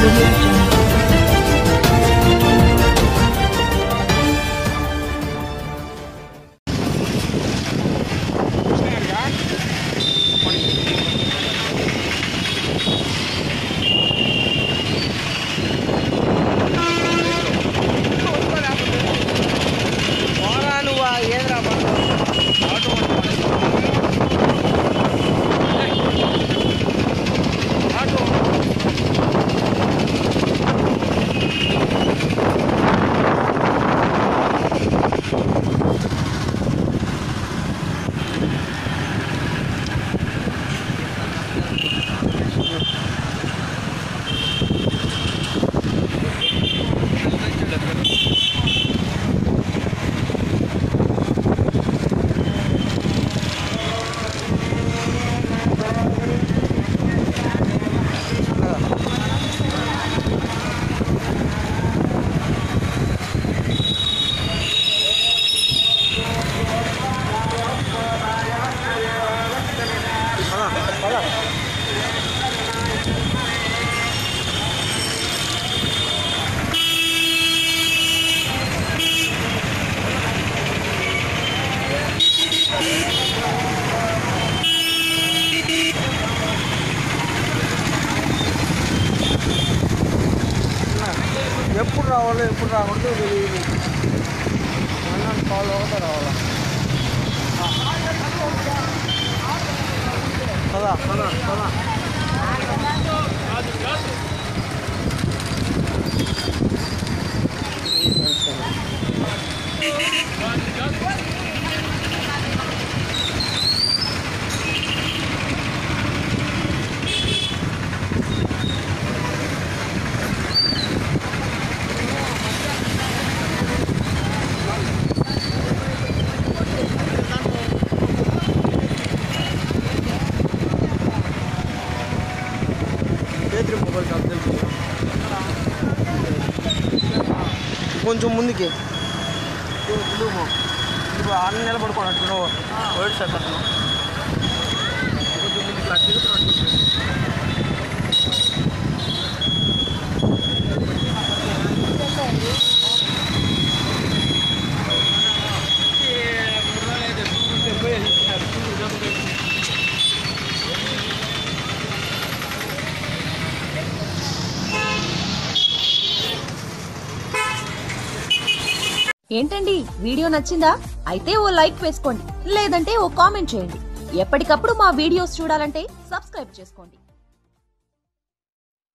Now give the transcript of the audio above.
ఎప్పుడు రావాలో ఎప్పుడు రాకూడదు తెలియదు. ఫాలో అవుతా రావాలా పదా పదా పదా. కొంచెం ముందుకి ఇప్పుడు 6 నెలలు పడుకోనట్టు వైట్ షర్ట్ అతను కొంచెం ముందుకు అట్లా ఏంటండి వీడియో నచ్చిందా? అయితే ఓ లైక్ వేసుకోండి, లేదంటే ఓ కామెంట్ చేయండి. ఎప్పటికప్పుడు మా వీడియోస్ చూడాలంటే సబ్స్క్రైబ్ చేసుకోండి.